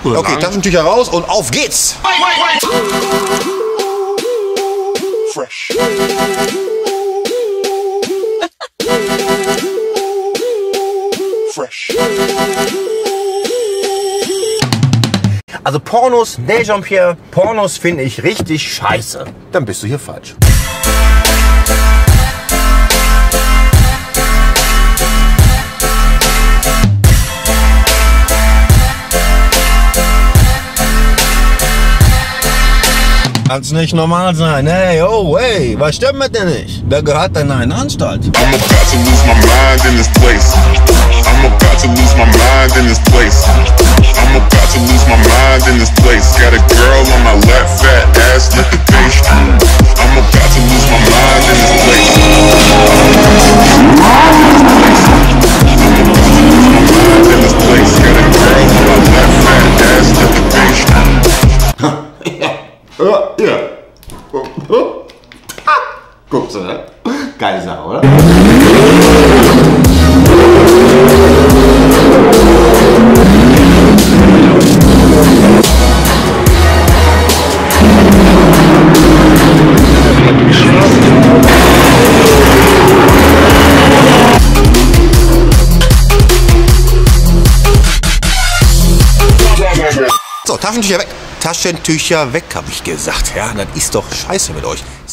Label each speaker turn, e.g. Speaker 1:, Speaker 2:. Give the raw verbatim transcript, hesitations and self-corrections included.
Speaker 1: Okay, Taschentücher raus und auf geht's! Fresh. Fresh. Also Pornos, nee Jean-Pierre, Pornos finde ich richtig scheiße. Dann bist du hier falsch. Kann's nicht normal sein. Hey, oh, hey, was stimmt mit dir nicht? Der gehört in eine Anstalt. I'm about to lose my mind in this place. I'm about to lose my mind in this place. I'm about to lose my mind in this place. Got a girl on my lap, fat ass, look at this. I'm about to lose my mind in this place. In this place, got a girl on my lap, fat ass, look at this. Ja, ja. Guckst du, ne? Geile Sache, oder? So, Taschentücher weg. Taschentücher weg, habe ich gesagt. Ja, das ist doch scheiße mit euch.